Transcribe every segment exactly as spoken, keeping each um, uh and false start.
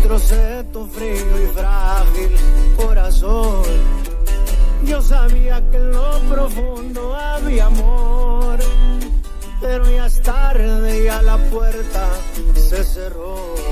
destrocé tu frío y frágil corazón. Yo sabía que en lo profundo había amor, pero ya es tarde, ya la puerta se cerró.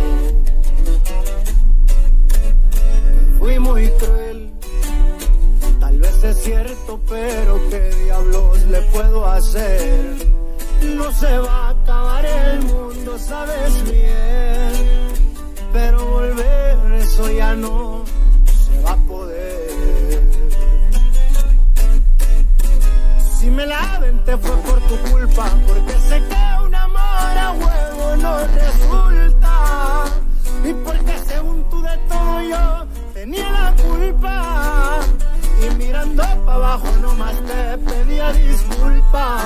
Fui muy cruel, tal vez es cierto, pero qué diablos le puedo hacer. No se va a acabar el mundo, sabes bien, pero volver eso ya no se va a poder. Si me la aventé fue por tu culpa, porque sé que un amor a huevo no resulta, y porque según tú de todo yo tenía la culpa, y mirando para abajo nomás te pedía disculpas.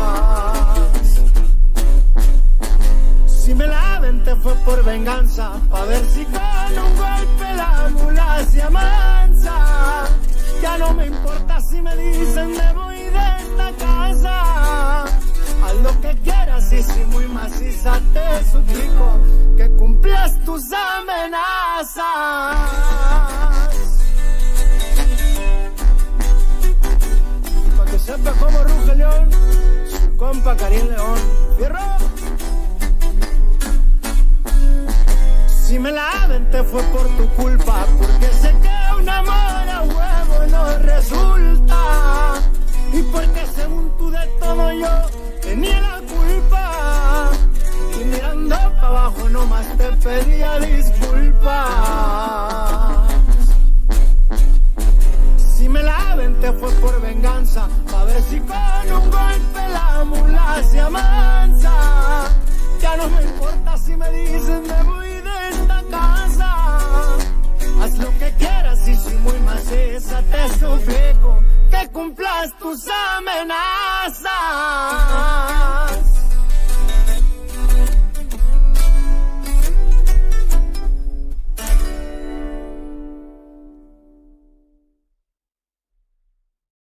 Si me la aventé fue por venganza, pa' ver si con un golpe la mula se amansa. Ya no me importa si me dicen me voy de esta casa. Haz lo que quieras y si muy maciza te suplico que cumplas tus amenazas. Pa' que sepa cómo ruge León, su compa Karim León. ¡Fierro! Si me la aventé fue por tu culpa, porque sé que un amor a huevo no resulta, y porque según tú de todo yo tenía la culpa, y mirando para abajo nomás te pedía disculpas. Si me la aventé fue por venganza, pa' ver si con un golpe la mula se amansa. Ya no me importa si me dicen me voy de esta casa. Haz lo que quieras y si muy maciza te suplico que cumplas tus amenazas.